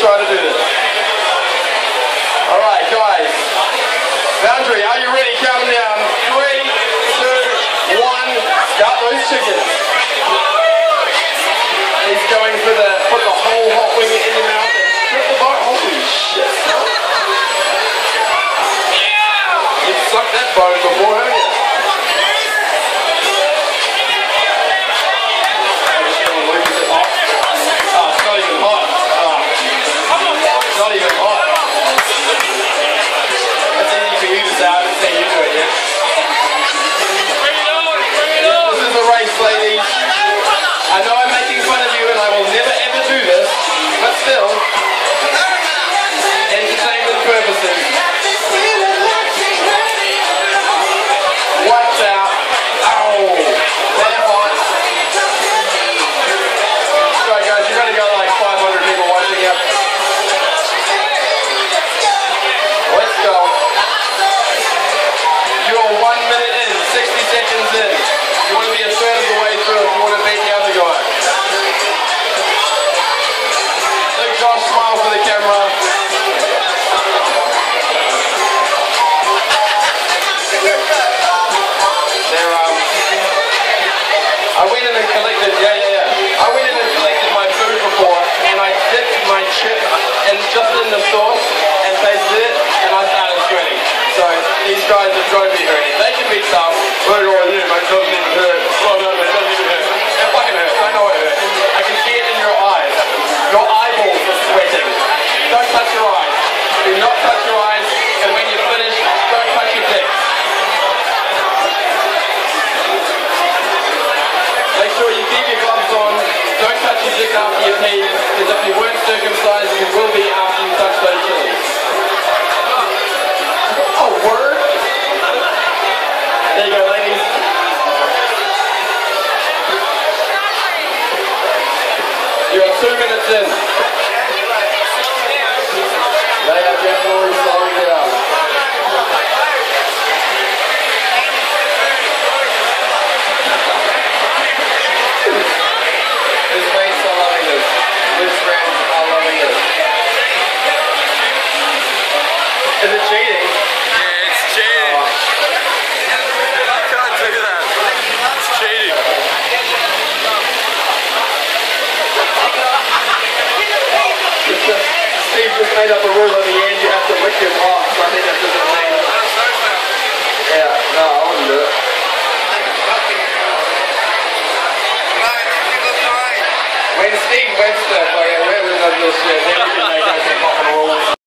try to do this. Alright, guys. Boundary, are you ready? Count them down. 3, 2, 1. Start those chickens. He's going for put the whole hot wing in your mouth and strip the bone. Holy shit. You've sucked that bone before, haven't you? I know I'm making fun of you and I will never ever do this, but still, entertainment purposes. Watch out. Ow. They're hot. Sorry guys, you're going to go like 500 people watching you. Let's go. You're 1 minute in, 60 seconds in. You want to be a third of the way through if you want to beat the other guy. So Josh, smile for the camera. I went in and collected, I went in and collected my food before and I dipped my chip just in the sauce and tasted it and I started sweating. So these guys have got to be hurting. They can be tough. But it doesn't even hurt. Oh no, it doesn't even hurt. It fucking hurts. I know it hurts. I can see it in your eyes. Your eyeballs are sweating. Don't touch your eyes. Do not touch your eyes. And when you finish, don't touch your dick. Make sure you keep your gloves on. Don't touch your dick after you pee. Because if you weren't circumcised, you will be after you touch those chilies. Oh, word? There you go, ladies. You're 2 minutes in. They are definitely slowing down. His mates are loving this. His friends are loving this. Is it cheating? Yeah, it's cheating. I can't do that. It's cheating. Steve just made up a rule at the end, you have to lick your box. I think that's what it means. Yeah, no, I wouldn't do it. When Steve Webster, whoever does this shit, then we can make up some fucking rules.